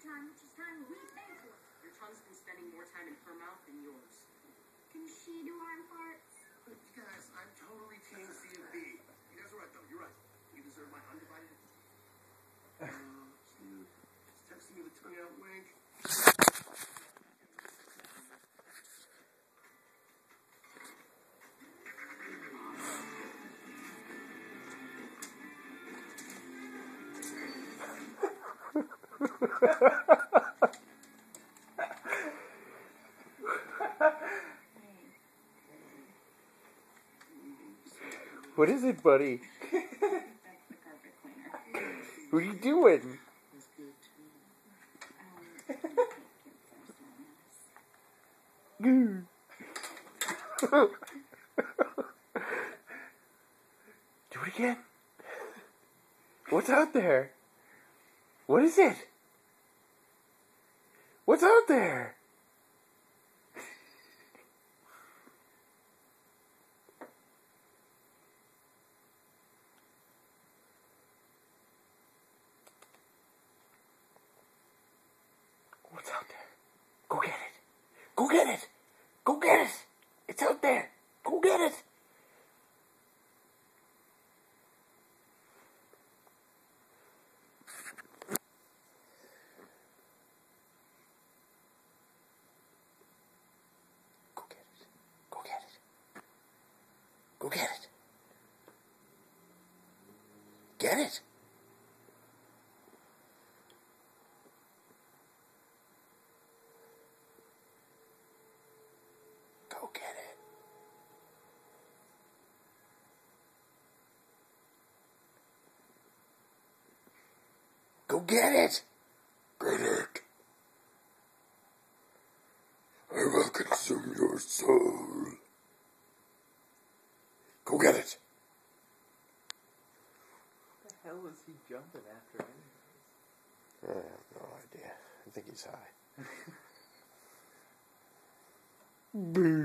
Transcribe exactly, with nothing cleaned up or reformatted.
time, which is time we pay for. Your tongue's been spending more time in her mouth than yours. Can she do arm farts? But you guys, I'm totally team C and B. You guys are right, though. You're right. You deserve my undivided. Uh, Steve, just texting me the tongue out wink. What is it, buddy? That's the carpet cleaner. What are you doing? That's good, too. Do it again. What's out there? What is it? What's out there? What's out there? Go get it. Go get it. Go get it. It's out there. Go get it. Go get it. Go get it. Go get it. Get it. Go get it. Go get it. Get it. I will consume your soul. Go get it. What the hell is he jumping after anyways? I have no idea. I think he's high. Boo.